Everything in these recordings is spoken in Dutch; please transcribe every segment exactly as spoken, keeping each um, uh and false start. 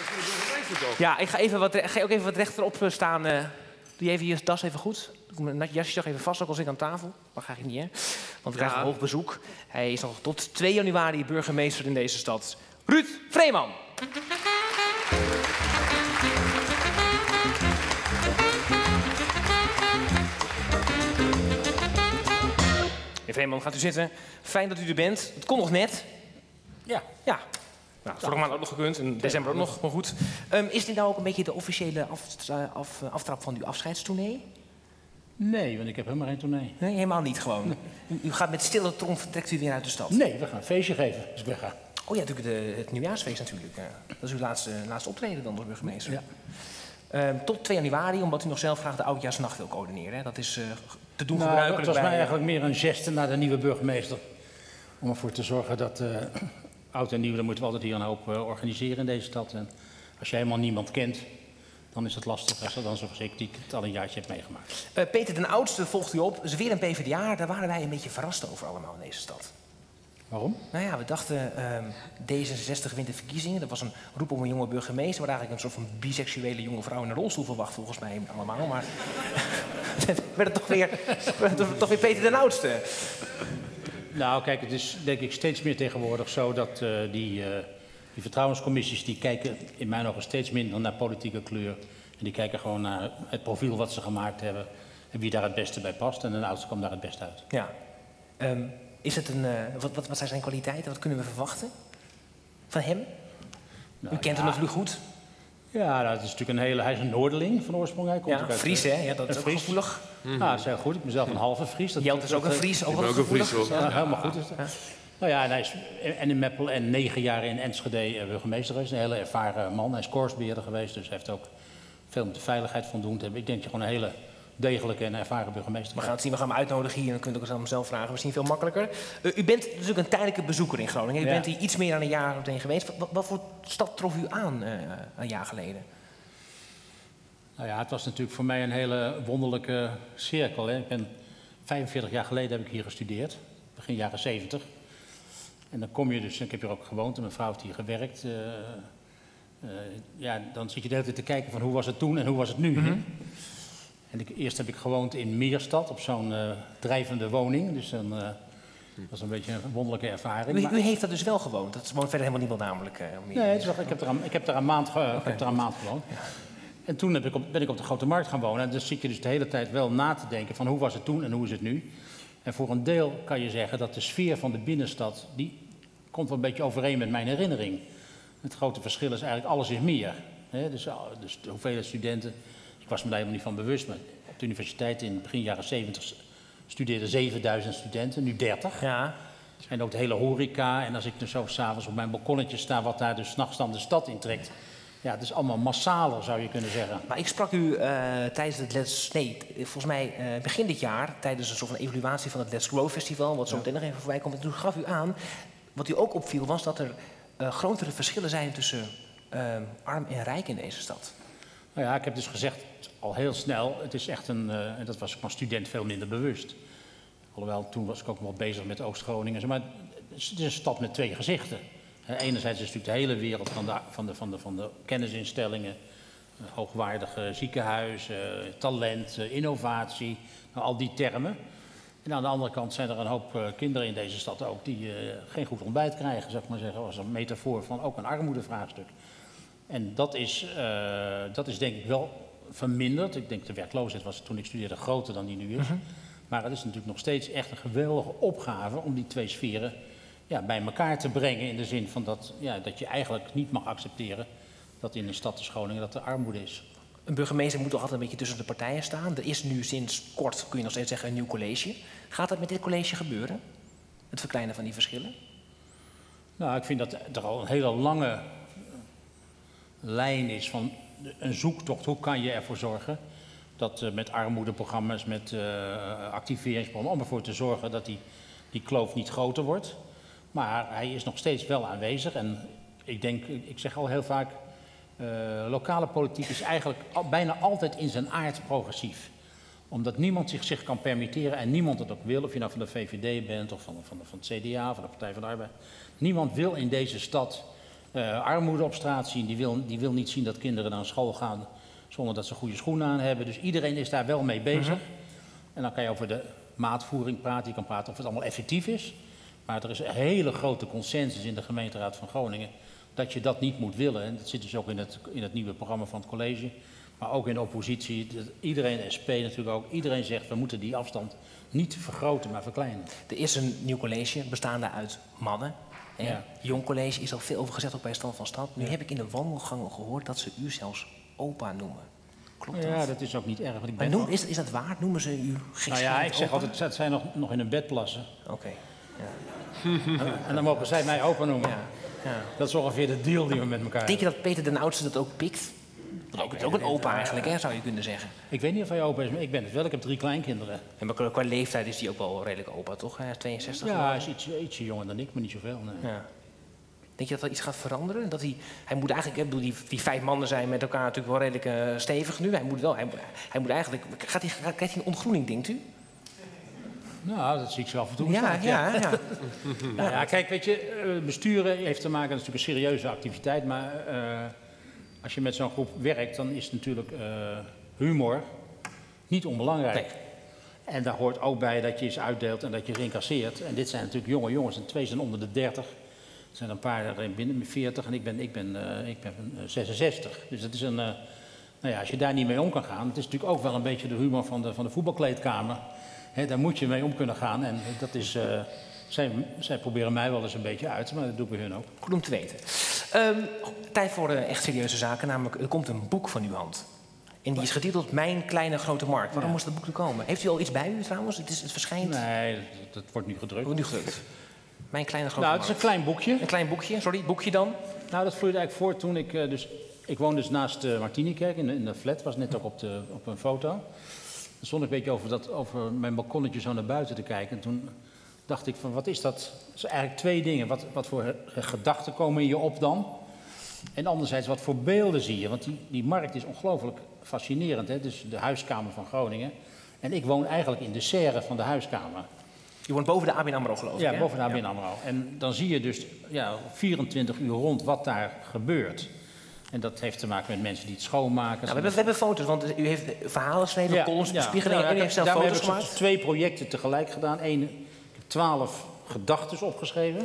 Ja, ik ga, even wat, ga je ook even wat rechterop staan. Uh, doe je even je das even goed. Doe je jasje toch even vast, ook als ik aan tafel. Maar ga ik niet, hè? Want we krijgen ja. hoog bezoek. Hij is nog tot twee januari burgemeester in deze stad. Ruud Vreeman. Meneer Vreeman, gaat u zitten. Fijn dat u er bent. Het kon nog net. Ja. Ja. Nou, vorige maand ook nog gekund, in december ook nog, maar goed. Um, is dit nou ook een beetje de officiële af, af, aftrap van uw afscheidstournee? Nee, want ik heb helemaal geen tournee. Nee, helemaal niet gewoon. Nee. U, u gaat met stille trom, vertrekt u weer uit de stad? Nee, we gaan een feestje geven, dus ik wegga. Oh ja, natuurlijk de, het nieuwjaarsfeest natuurlijk. Ja. Dat is uw laatste, laatste optreden dan als burgemeester. Ja. Um, tot twee januari, omdat u nog zelf graag de oudjaarsnacht wil coördineren. Hè? Dat is uh, te doen nou, gebruikelijk. Het was bij, mij eigenlijk meer een geste naar de nieuwe burgemeester. Om ervoor te zorgen dat... Uh, Oud en nieuw, dan moeten we altijd hier een hoop uh, organiseren in deze stad. En als je helemaal niemand kent, dan is het lastig als er dan zoals ik die het al een jaartje heeft meegemaakt. Uh, Peter den Oudste volgt u op, is weer een P v d A. Daar waren wij een beetje verrast over allemaal in deze stad. Waarom? Nou ja, we dachten, uh, D zesenzestig wint de verkiezingen. Dat was een roep om een jonge burgemeester, waar eigenlijk een soort van biseksuele jonge vrouw in een rolstoel verwacht volgens mij allemaal. Maar werd het toch weer, werd het toch weer Peter den Oudste. Nou, kijk, het is denk ik steeds meer tegenwoordig zo dat uh, die, uh, die vertrouwenscommissies die kijken in mijn ogen steeds minder naar politieke kleur. En die kijken gewoon naar het profiel wat ze gemaakt hebben en wie daar het beste bij past. En de oudste komt daar het beste uit. Ja. Um, is het een, uh, wat, wat, wat zijn zijn kwaliteiten? Wat kunnen we verwachten van hem? Nou, U kent ja. hem natuurlijk goed. Ja, nou, het is natuurlijk een hele, hij is een Noorderling van oorsprong. Hij komt ja, uit, Fries, hè? Ja, dat is ook Fries. gevoelig. Mm-hmm. Ah, dat is heel goed. Ik ben zelf een halve Fries. Dat Jelt is ook een Fries. Ook, ook een Fries. Ja, ja, helemaal goed is dat. Ja. Nou ja, en hij is en in Meppel en negen jaar in Enschede burgemeester geweest. Een hele ervaren man. Hij is korpsbeheerder geweest, dus hij heeft ook veel met de veiligheid van doen te hebben. Ik denk dat je gewoon een hele degelijke en ervaren burgemeester. We gaan het zien, we gaan hem uitnodigen hier en dan kunt u ook eens aan hem vragen. Misschien veel makkelijker. Uh, u bent natuurlijk een tijdelijke bezoeker in Groningen. U ja. bent hier iets meer dan een jaar meteen geweest. Wat, wat voor stad trof u aan uh, een jaar geleden? Nou ja, het was natuurlijk voor mij een hele wonderlijke cirkel. Hè. Ik ben vijfenveertig jaar geleden heb ik hier gestudeerd, begin jaren zeventig. En dan kom je dus, ik heb hier ook gewoond en mijn vrouw heeft hier gewerkt. Uh, uh, ja, dan zit je de hele tijd te kijken van hoe was het toen en hoe was het nu. Mm-hmm. En ik, eerst heb ik gewoond in Meerstad op zo'n uh, drijvende woning. Dus dan, uh, dat was een beetje een wonderlijke ervaring. U, u heeft dat dus wel gewoond? Dat woont verder helemaal niemand namelijk? Uh, nee, het is wel, ik heb er een, ik heb er een maand, ge, okay. ik heb er een maand gewoond. Ja. En toen heb ik op, ben ik op de Grote Markt gaan wonen. En dus zit je dus de hele tijd wel na te denken van hoe was het toen en hoe is het nu. En voor een deel kan je zeggen dat de sfeer van de binnenstad, die komt wel een beetje overeen met mijn herinnering. Het grote verschil is eigenlijk alles is meer. He, dus, dus de hoeveelheid studenten, ik was me daar helemaal niet van bewust. Maar op de universiteit in begin jaren zeventig studeerden zevenduizend studenten, nu dertig. Ja. En ook de hele horeca. En als ik dus zo s'avonds op mijn balkonnetje sta, wat daar dus 's nachts dan de stad intrekt. Ja, het is allemaal massaler, zou je kunnen zeggen. Maar ik sprak u uh, tijdens het Let's... Nee, volgens mij uh, begin dit jaar, tijdens een soort van evaluatie van het Let's Grow Festival, wat zo meteen ja. nog even voorbij komt. En toen gaf u aan, wat u ook opviel, was dat er uh, grotere verschillen zijn tussen uh, arm en rijk in deze stad. Nou ja, ik heb dus gezegd al heel snel, het is echt een, uh, en dat was ik als student veel minder bewust. Alhoewel, toen was ik ook wel bezig met Oost-Groningen. Maar het is een stad met twee gezichten. Enerzijds is natuurlijk de hele wereld van de, van de, van de, van de kennisinstellingen, hoogwaardige ziekenhuizen, talent, innovatie, nou, al die termen. En aan de andere kant zijn er een hoop uh, kinderen in deze stad ook die uh, geen goed ontbijt krijgen, zou ik maar zeggen, als een metafoor van ook een armoedevraagstuk. En dat is, uh, dat is denk ik wel verminderd. Ik denk de werkloosheid was toen ik studeerde groter dan die nu is. Mm-hmm. Maar het is natuurlijk nog steeds echt een geweldige opgave om die twee sferen ja, bij elkaar te brengen. In de zin van dat, ja, dat je eigenlijk niet mag accepteren dat in een stad als Groningen dat er armoede is. Een burgemeester moet toch altijd een beetje tussen de partijen staan. Er is nu sinds kort, kun je nog steeds zeggen, een nieuw college. Gaat dat met dit college gebeuren? Het verkleinen van die verschillen? Nou, ik vind dat er al een hele lange lijn is van een zoektocht. Hoe kan je ervoor zorgen dat uh, met armoedeprogramma's, met uh, activeringsprogramma's, om ervoor te zorgen dat die, die kloof niet groter wordt. Maar hij is nog steeds wel aanwezig. En ik denk, ik zeg al heel vaak, uh, lokale politiek is eigenlijk al, bijna altijd in zijn aard progressief. Omdat niemand zich, zich kan permitteren en niemand het ook wil, of je nou van de V V D bent of van, van, van het C D A, van de Partij van de Arbeid. Niemand wil in deze stad uh, armoede op straat zien. Die wil, die wil niet zien dat kinderen naar school gaan zonder dat ze goede schoenen aan hebben. Dus iedereen is daar wel mee bezig. Mm-hmm. En dan kan je over de maatvoering praten. Je kan praten of het allemaal effectief is. Maar er is een hele grote consensus in de gemeenteraad van Groningen dat je dat niet moet willen. En dat zit dus ook in het, in het nieuwe programma van het college. Maar ook in de oppositie. Iedereen, S P natuurlijk ook. Iedereen zegt we moeten die afstand niet vergroten, maar verkleinen. Er is een nieuw college bestaande uit mannen. Ja. Jong college is al veel over gezegd ook bij Stand van Stad. Nu ja. heb ik in de wandelgangen gehoord dat ze u zelfs opa noemen. Klopt dat? Ja, dat is ook niet erg. Want ik ben noem, is, is dat waar? Noemen ze u gek? Nou ja, ik zeg altijd, ze zijn nog, nog in een bed plassen. Oké. Okay. Ja. En dan mogen zij mij opa noemen. Ja. Ja. Dat is ongeveer de deal die we met elkaar hebben. Denk je dat Peter den Oudste dat ook pikt? Dat ook, ook een opa eigenlijk, hè, zou je kunnen zeggen. Ik weet niet of hij opa is, maar ik ben het wel. Ik heb drie kleinkinderen. En maar qua leeftijd is hij ook wel redelijk opa, toch? Hij is tweeënzestig. Ja, hij is ietsje, ietsje jonger dan ik, maar niet zoveel. Nee. Ja. Denk je dat er iets gaat veranderen? Dat hij, hij moet eigenlijk, ik bedoel, die, die vijf mannen zijn met elkaar natuurlijk wel redelijk uh, stevig nu. Hij moet wel, hij, hij moet eigenlijk, gaat hij, krijgt hij een ontgroening, denkt u? Nou, dat zie ik zo af en toe. Ja, ja, ja. ja. Nou ja, kijk, weet je, besturen heeft te maken, dat is natuurlijk een serieuze activiteit, maar uh, als je met zo'n groep werkt, dan is natuurlijk uh, humor niet onbelangrijk. Nee. En daar hoort ook bij dat je eens uitdeelt en dat je eens incasseert. En dit zijn natuurlijk jonge jongens, en twee zijn onder de dertig. Er zijn een paar binnen de veertig en ik ben, ik ben, uh, ik ben uh, zesenzestig. Dus dat is een, uh, nou ja, als je daar niet mee om kan gaan, het is natuurlijk ook wel een beetje de humor van de, van de voetbalkleedkamer. He, daar moet je mee om kunnen gaan en dat is, uh, zij, zij proberen mij wel eens een beetje uit, maar dat doe ik bij hun ook. Goed om te weten. Um, tijd voor uh, echt serieuze zaken, namelijk er komt een boek van uw hand. En die is getiteld Mijn Kleine Grote Markt. Waarom ja. moest dat boek er komen? Heeft u al iets bij u trouwens? Het, is, het verschijnt... Nee, dat, dat wordt nu gedrukt. Wordt nu gedrukt. Mijn Kleine Grote nou, Markt. Het is een klein boekje. Een klein boekje, sorry, boekje dan? Nou, dat vloeide eigenlijk voort toen ik uh, dus... Ik woon dus naast de Martinikerk in de, in de flat, was net ook op, de, op een foto. Dan stond ik een beetje over, dat, over mijn balkonnetje zo naar buiten te kijken. En toen dacht ik van, wat is dat? Dat zijn eigenlijk twee dingen. Wat, wat voor gedachten komen in je op dan? En anderzijds, wat voor beelden zie je? Want die, die markt is ongelooflijk fascinerend. Hè? Dus de huiskamer van Groningen. En ik woon eigenlijk in de serre van de huiskamer. Je woont boven de A B N AMRO, geloof ik, Ja, hè? boven de A B N AMRO. Ja. En dan zie je dus ja, vierentwintig uur rond wat daar gebeurt. En dat heeft te maken met mensen die het schoonmaken. Nou, we, hebben, we hebben foto's, want u heeft verhalen geschreven, ja, columns, bespiegelingen. Ja, en u heeft zelf foto's heb gemaakt. Ik heb twee projecten tegelijk gedaan. Eén, ik heb twaalf gedachten opgeschreven.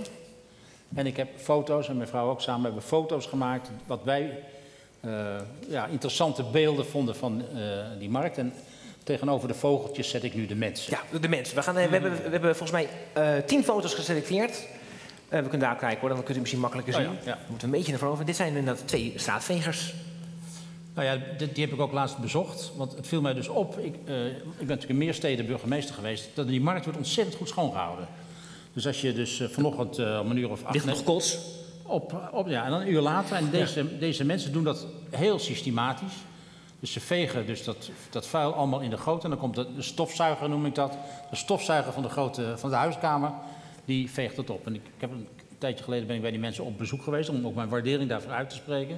En ik heb foto's, en mijn vrouw ook samen, hebben foto's gemaakt. Wat wij uh, ja, interessante beelden vonden van uh, die markt. En tegenover de vogeltjes zet ik nu de mensen. Ja, de mensen. We, gaan, we, hebben, we hebben volgens mij uh, tien foto's geselecteerd. Uh, we kunnen daar kijken hoor, dan kunt u misschien makkelijker zien. Oh ja, ja. We moeten een beetje naar voren. Dit zijn inderdaad twee straatvegers. Nou ja, die, die heb ik ook laatst bezocht. Want het viel mij dus op, ik, uh, ik ben natuurlijk in meer steden burgemeester geweest, dat die markt wordt ontzettend goed schoongehouden. Dus als je dus uh, vanochtend uh, om een uur of acht... Ligt nog kots? Op, op, ja, en dan een uur later. En deze, ja. deze mensen doen dat heel systematisch. Dus ze vegen dus dat, dat vuil allemaal in de goot. En dan komt de, de stofzuiger, noem ik dat. De stofzuiger van de, grote, van de huiskamer, die veegt het op. En ik, ik heb een, een tijdje geleden ben ik bij die mensen op bezoek geweest om ook mijn waardering daarvoor uit te spreken.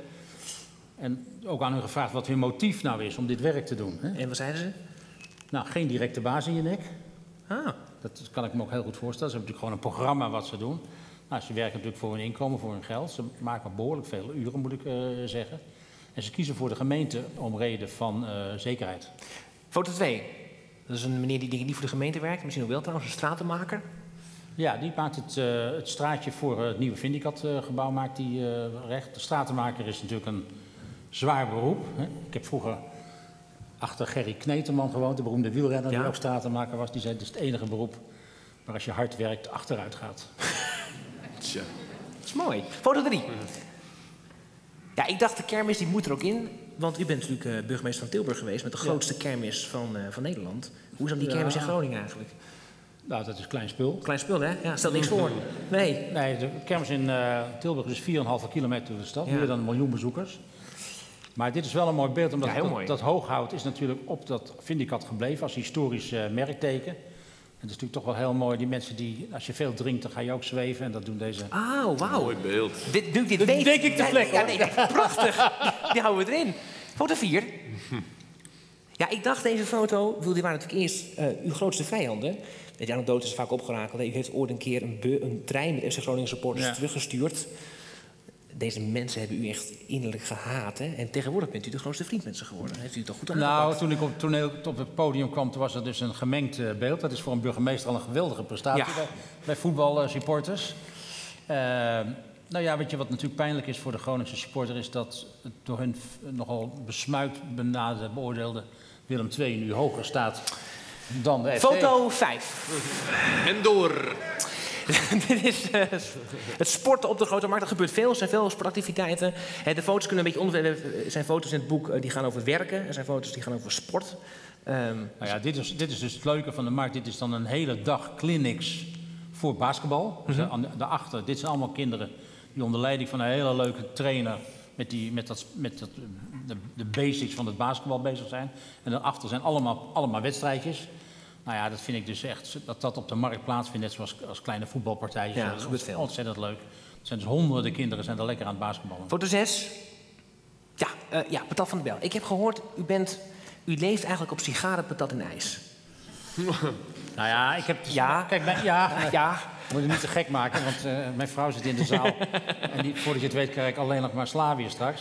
En ook aan hun gevraagd wat hun motief nou is om dit werk te doen. Hè? En wat zeiden ze? Nou, geen directe baas in je nek. Ah. Dat kan ik me ook heel goed voorstellen. Ze hebben natuurlijk gewoon een programma wat ze doen. Nou, ze werken natuurlijk voor hun inkomen, voor hun geld. Ze maken behoorlijk veel uren, moet ik uh, zeggen. En ze kiezen voor de gemeente om reden van uh, zekerheid. Foto twee. Dat is een meneer die denk ik niet voor de gemeente werkt. Misschien ook wel trouwens, een stratenmaker. Ja, die maakt het, uh, het straatje voor het nieuwe Vindicat-gebouw maakt die, uh, recht. De stratenmaker is natuurlijk een zwaar beroep. Hè. Ik heb vroeger achter Gerry Kneteman gewoond, de beroemde wielrenner ja. die ook stratenmaker was. Die zei, het is het enige beroep waar als je hard werkt achteruit gaat. Tja. Dat is mooi. Foto drie. Ja, ik dacht de kermis die moet er ook in. Want u bent natuurlijk uh, burgemeester van Tilburg geweest met de grootste ja. kermis van, uh, van Nederland. Hoe is dan die kermis ja. in Groningen eigenlijk? Nou, dat is klein spul. Klein spul, hè? Ja, stel niks voor. Nee. Nee, de kermis in uh, Tilburg is vier komma vijf kilometer door de stad. Ja. Meer dan een miljoen bezoekers. Maar dit is wel een mooi beeld, omdat ja, dat, mooi. dat hooghout is natuurlijk op dat Vindicat gebleven als historisch uh, merkteken. Het is natuurlijk toch wel heel mooi, die mensen die, als je veel drinkt, dan ga je ook zweven en dat doen deze... Ah, wauw. Mooi beeld. Dit, dit, dit dat weet denk ik de plek, ja, nee, prachtig. Die houden we erin. Foto vier. Ja, ik dacht deze foto, die waren natuurlijk eerst uh, uw grootste vijanden. Die anekdote is vaak opgerakeld. U heeft ooit een keer een, be, een trein met F C Groningen supporters ja. teruggestuurd. deze mensen hebben u echt innerlijk gehaat. Hè? En tegenwoordig bent u de grootste vriend met ze geworden. Heeft u het toch goed aan Nou, toen ik op het toneel op het podium kwam, toen was er dus een gemengd uh, beeld. Dat is voor een burgemeester al een geweldige prestatie Ja. bij, bij voetbalsupporters. Uh, nou ja, weet je wat natuurlijk pijnlijk is voor de Groningse supporter, is dat het door hun nogal besmuikt benaderde, beoordeelde Willem twee nu hoger staat dan de F C. Foto vijf. En door. Dit is uh, het sporten op de Grote Markt. Er gebeurt veel, er zijn veel sportactiviteiten. Uh, de foto's kunnen een beetje onder... Er zijn foto's in het boek uh, die gaan over werken. Er zijn foto's die gaan over sport. Um, nou ja, dit is, dit is dus het leuke van de markt. Dit is dan een hele dag clinics voor basketbal. Dus mm-hmm. Daarachter, dit zijn allemaal kinderen die onder leiding van een hele leuke trainer met, die, met, dat, met dat, de, de basics van het basketbal bezig zijn. En daarachter zijn allemaal, allemaal wedstrijdjes. Nou ja, dat vind ik dus echt, dat dat op de markt plaatsvindt, net zoals als kleine voetbalpartijtjes. Ja, dat gebeurt veel. Ontzettend leuk. Er zijn dus honderden kinderen zijn er lekker aan het basketballen. Foto zes. Ja, uh, ja, patat van de Bel. Ik heb gehoord, u, bent, u leeft eigenlijk op sigaren, patat en ijs. Nou ja, ik heb... Ja. Kijk, mijn, ja, ja. Ik moet het niet te gek maken, want uh, mijn vrouw zit in de zaal. En die, voordat je het weet krijg ik alleen nog maar Slavië straks.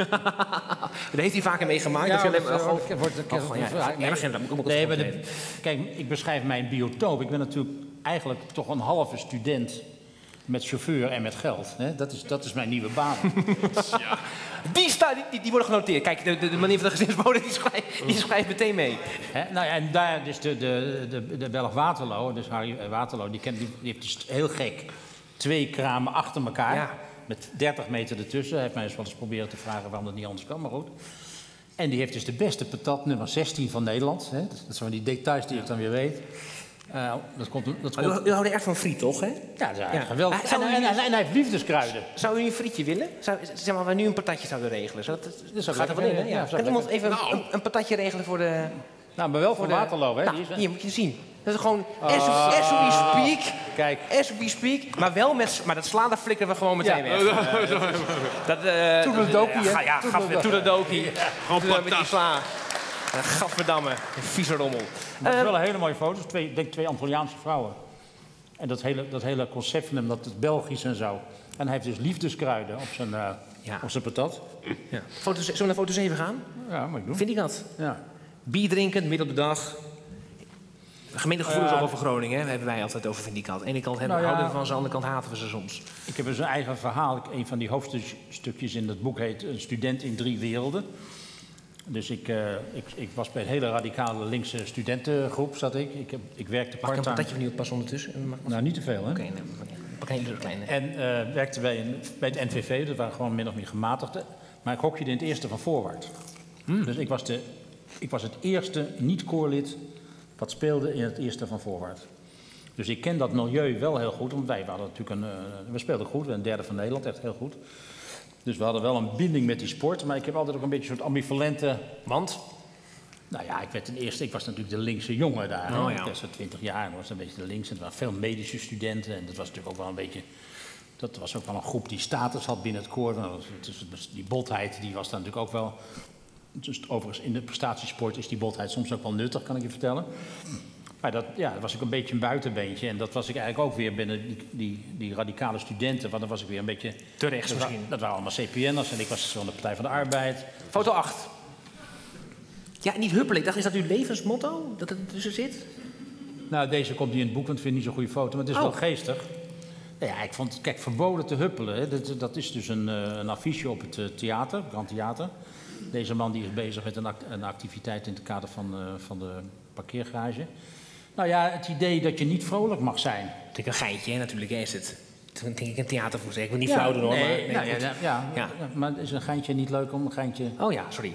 Dat heeft hij vaker meegemaakt. Ja, dat dat, alleen, uh, oh, wordt, oh, oh, ja, ja, nee, nee, nee, nee, maar de, kijk, ik beschrijf mijn biotoop. Ik ben natuurlijk eigenlijk toch een halve student met chauffeur en met geld. Hè? Dat, is, dat is mijn nieuwe baan. Ja. Die, sta, die, die worden genoteerd. Kijk, de, de, de manier van de gezinsbode die schrijft, die schrijft meteen mee. Hè? Nou ja, en daar dus de, de, de, de Belg Waterloo, dus Harry Waterloo, die, kent, die, die heeft dus heel gek twee kramen achter elkaar. Ja. Met dertig meter ertussen. Hij heeft mij eens wel eens proberen te vragen waarom dat niet anders kan, maar goed. En die heeft dus de beste patat, nummer zestien van Nederland. Hè? Dat zijn die details die ik dan weer weet. Uh, dat komt, dat komt... U, u houdt echt van friet, toch? Hè? Ja, dat is ja. geweldig. Ah, en, en, en, en hij heeft liefdeskruiden. Zou u een frietje willen? Zou, zeg maar, we nu een patatje zouden regelen. Zou dat, dat, dat gaat er wel in, hè? Ja. Ja, kan iemand even nou. een, een patatje regelen voor de... Nou, maar wel voor, voor Waterloo, hè? Nou, die is, hier moet je zien. Dat is gewoon as, oh, as we speak. Kijk. As we speak. Maar wel met... Maar dat slaan, dat flikkeren we gewoon meteen ja. weg. Uh, dat... Uh, Toedeledokie, hè? Ja, ja toedeledokie. Ja. Gewoon met die sla. Gadverdamme, een vieze rommel. Maar het is wel een hele mooie foto. Twee, denk twee Antilliaanse vrouwen. En dat hele, dat hele concept van hem, dat het Belgisch en zo. En hij heeft dus liefdeskruiden op zijn, uh, ja. op zijn patat. Ja. Foto, zullen we naar foto zeven gaan? Ja, moet ik doen. Vind ik dat? Ja. Bier drinken, midden op de dag. Gemeentegevoelens uh, over Groningen, hè, hebben wij altijd over Vindicat. Aan de ene kant hebben, nou ja, houden we van ze, aan de andere kant haten we ze soms. Ik heb dus een eigen verhaal. Een van die hoofdstukjes in het boek heet Een student in drie werelden. Dus ik, uh, ik, ik was bij een hele radicale linkse studentengroep, zat ik. Ik, heb, ik werkte part-time. Mag ik een patatje van u oppassen ondertussen? Mag nou, niet te veel, hè? Oké, okay, nee, pak een hele kleine. En uh, werkte bij, een, bij het N V V, dat waren gewoon min of meer gematigden. Maar ik hokje in het eerste van Voorwaart. Hmm. Dus ik was, de, ik was het eerste niet-koorlid wat speelde in het eerste van Voorwaart. Dus ik ken dat milieu wel heel goed, want wij waren natuurlijk een... Uh, we speelden goed, we een derde van Nederland, echt heel goed. Dus we hadden wel een binding met die sport, maar ik heb altijd ook een beetje een soort ambivalente... Want? Nou ja, ik werd ten eerste, ik was natuurlijk de linkse jongen daar. Oh, ja. Ik was zo twintig jaar, was een beetje de linkse. Er waren veel medische studenten en dat was natuurlijk ook wel een beetje... Dat was ook wel een groep die status had binnen het koor. Dus die botheid, die was daar natuurlijk ook wel... Dus overigens, in de prestatiesport is die botheid soms ook wel nuttig, kan ik je vertellen. Maar dat, ja, dat was ik een beetje een buitenbeentje. En dat was ik eigenlijk ook weer binnen die, die, die radicale studenten. Want dan was ik weer een beetje... Te rechts dat misschien. Wa, dat waren allemaal C P N'ers en ik was van de Partij van de Arbeid. Foto acht. Ja, niet huppelen. Ik dacht, is dat uw levensmotto? Dat het tussen zit? Nou, deze komt niet in het boek, want ik vind het niet zo'n goede foto. Maar het is oh. wel geestig. Ja, ik vond, kijk, verboden te huppelen. Hè. Dat, dat is dus een, een affiche op het theater, Grand Theater. Deze man die is bezig met een, act, een activiteit in het kader van, uh, van de parkeergarage. Nou ja, het idee dat je niet vrolijk mag zijn. Het is een geintje, hè, natuurlijk is het. Toen denk ik een theatervoer. Ik wil niet ja, flauw doen hoor. Nee, maar, nee, nou, ja, ja, ja, ja. ja, maar is een geintje niet leuk om een geintje... Oh ja, sorry.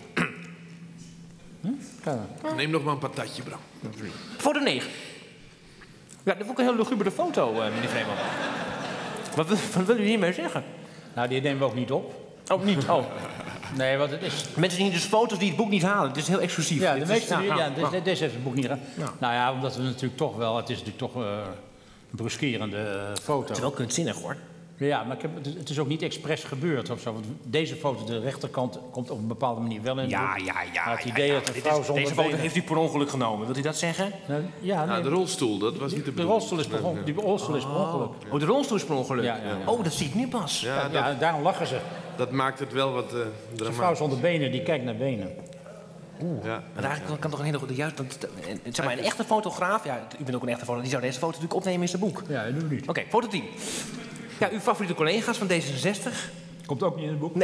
Hm? Ja. Neem nog maar een patatje, Bram. Foto negen. Ja, dat vond ik een heel lugubere foto, uh, meneer Vreeman. Wat, wat wil u hiermee zeggen? Nou, die nemen we ook niet op. Oh, niet? Oh. Nee, wat het is... Mensen zien dus foto's die het boek niet halen. Het is heel exclusief. Ja, de meeste is, nou, ja, nou, deze, nou. deze heeft het boek niet gedaan. Nou. nou ja, omdat we natuurlijk toch wel... Het is natuurlijk toch uh, een bruskerende uh, foto. Het is wel kunstzinnig, hoor. Ja, maar ik heb, het is ook niet expres gebeurd of zo. Want deze foto, de rechterkant, komt op een bepaalde manier wel in. Ja, ja, ja. Maar het ja, idee ja. dat de Dit vrouw is- zonder Deze foto benen- heeft u per ongeluk genomen. Wilt u dat zeggen? Nou, ja, Nou, nee, de rolstoel, dat was niet de de bedoeling. rolstoel is per ongeluk. Die rolstoel is per ongeluk. Oh, de rolstoel is per ongeluk. Ja, ja, ja. Oh, dat zie ik nu pas. Ja, dat, Ja, daarom lachen ze. dat maakt het wel wat uh, De vrouw dramatisch. zonder benen, die kijkt naar benen. Ja. Maar eigenlijk kan toch een hele goede... Juist, dat, dat- zeg maar, een echte fotograaf... Ja, u bent ook een echte fotograaf. Die zou deze foto natuurlijk opnemen in zijn boek. Ja, dat doe ik niet. Oké, foto tien. Ja, uw favoriete collega's van D zesenzestig? Komt ook niet in het boek. Nee.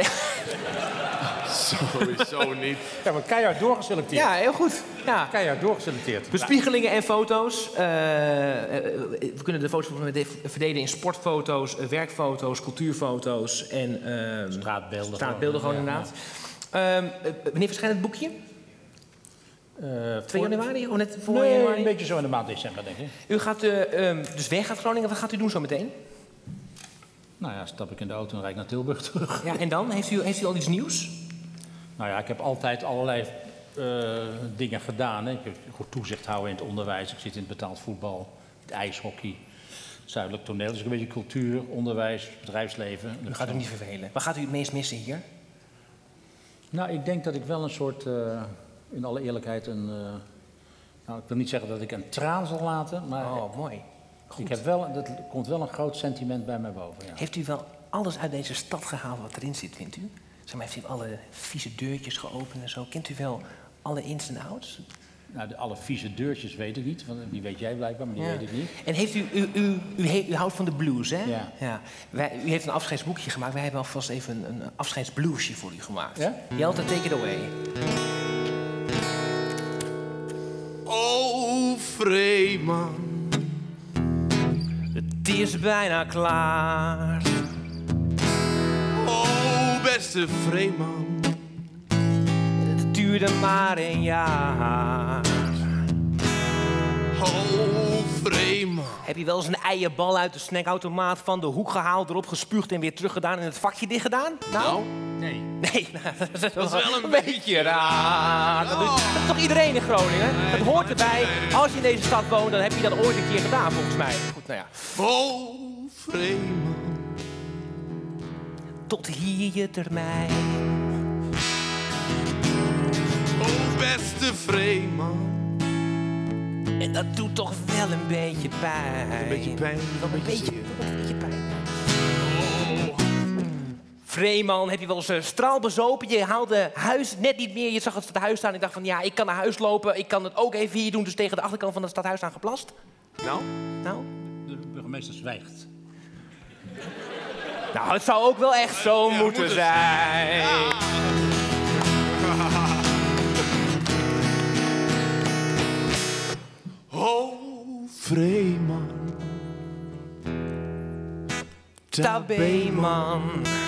Sowieso niet. Ja, maar keihard doorgeselecteerd. Ja, heel goed. Ja. Keihard doorgeselecteerd. Bespiegelingen en foto's. Uh, uh, we kunnen de foto's volgens mij verdelen in sportfoto's, uh, werkfoto's, cultuurfoto's en uh, Straatbeelden. straatbeelden gewoon Ja, inderdaad. Ja. Uh, uh, wanneer verschijnt het boekje? Uh, twee januari? Of net voor nee, januari? een beetje zo in de maand december, denk ik. U gaat uh, um, dus weg uit Groningen. Wat gaat u doen zo meteen? Nou ja, stap ik in de auto en rijd ik naar Tilburg terug. Ja, en dan? Heeft u, heeft u al iets nieuws? Nou ja, ik heb altijd allerlei uh, dingen gedaan. Hè. Ik heb goed toezicht houden in het onderwijs. Ik zit in het betaald voetbal, het ijshockey, zuidelijk toneel. Dus een beetje cultuur, onderwijs, bedrijfsleven. U gaat u niet vervelen. Waar gaat u het meest missen hier? Nou, ik denk dat ik wel een soort, uh, in alle eerlijkheid, een... Uh, nou, ik wil niet zeggen dat ik een traan zal laten, maar... Oh, mooi. Goed. Ik heb wel, er komt wel een groot sentiment bij mij boven. Ja. Heeft u wel alles uit deze stad gehaald wat erin zit, vindt u? Zeg maar, heeft u alle vieze deurtjes geopend en zo? Kent u wel alle ins en outs? Nou, de, alle vieze deurtjes weet ik niet, want die weet jij blijkbaar, maar die Ja. weet ik niet. En heeft u, u, u, u, he, u houdt van de blues, hè? Ja. ja. Wij, u heeft een afscheidsboekje gemaakt. Wij hebben alvast even een, een afscheidsbluesje voor u gemaakt. Ja? Jelte, take it away. Oh, Vreeman. Het is bijna klaar. Oh, beste Vreeman. Het duurde maar een jaar. Oh, Vreeman. Heb je wel eens een eierbal uit de snackautomaat van de hoek gehaald, erop gespuugd en weer teruggedaan en het vakje dicht gedaan? Nou, Nee. Nee, nou, dat is, Dat is wel een beetje raar. Dat, doet- dat is toch iedereen in Groningen? Dat hoort erbij. Als je in deze stad woont, dan heb je dat ooit een keer gedaan, volgens mij. Goed, nou ja. oh, Vreeman. Tot hier je termijn. Oh, beste Vreeman. En dat doet toch wel een beetje pijn. Een beetje pijn, Wel een beetje, een beetje pijn. Vreeman, heb je wel eens uh, straal bezopen? Je haalde huis net niet meer. Je zag het stadhuis staan. Ik dacht van, ja, ik kan naar huis lopen. Ik kan het ook even hier doen. Dus tegen de achterkant van het stadhuis aan geplast. Nou, Nou, De burgemeester zwijgt. nou het zou ook wel echt zo moeten moet het. zijn. oh, Vreeman. Tabéman.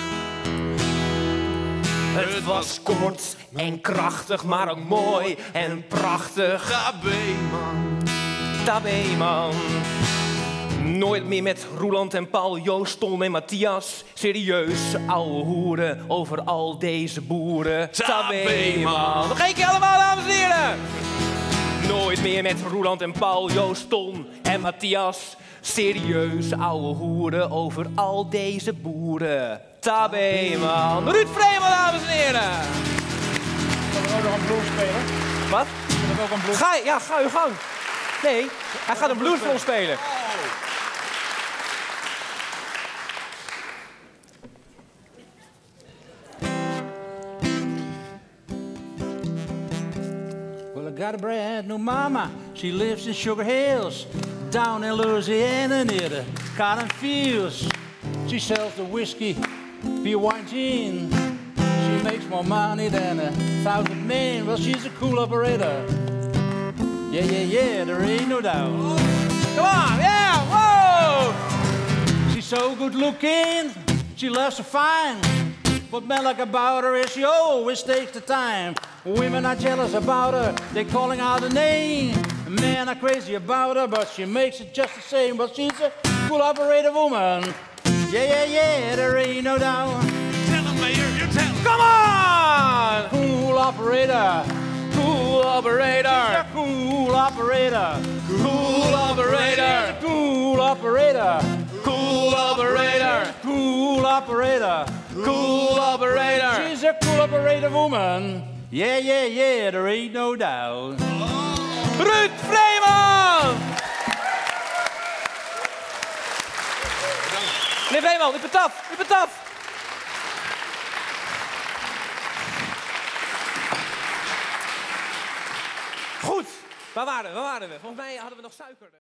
Het was kort en krachtig, maar ook mooi en prachtig. Tabéman. Tabéman. Nooit meer met Roeland en Paul, Joost, Ton en Matthias. Serieus, ouwe hoeren over al deze boeren. Tabéman. Nog één keer allemaal, dames en heren. Nooit meer met Roeland en Paul, Joost, Ton en Matthias. Serieus, ouwe hoeren over al deze boeren. Tabéman. Ruud Vreeman, dames en heren. Zullen we ook nog een blues spelen? Wat? Zullen we ook een blues... Ga, ja, ga uw gang. Nee, hij gaat een blues voor ons spelen. Well, I got a brand new mama. She lives in Sugar Hills, down in Louisiana near the cotton fields. She sells the whiskey, beer, wine, gin. She makes more money than a thousand men. Well, she's a cool operator. Yeah, yeah, yeah, there ain't no doubt. Come on, yeah, whoa! She's so good looking, she loves to fine. What men like about her is she always takes the time. Women are jealous about her, they're calling out her name. Men are crazy about her, but she makes it just the same. But she's a cool operator woman. Yeah, yeah, yeah, there ain't no doubt. Tell him, Mayor, you tell him. Come on! Cool operator. Cool operator! Cool operator. Cool operator! Cool operator. Cool operator! Cool cool operator. Cool operator. She's a cool operator woman. Yeah, yeah, yeah, there ain't no doubt. Ruud Vreeman! Meneer Vreeman, u bent af, u bent af. Goed, waar waren we? Waar waren we? Volgens mij hadden we nog suiker.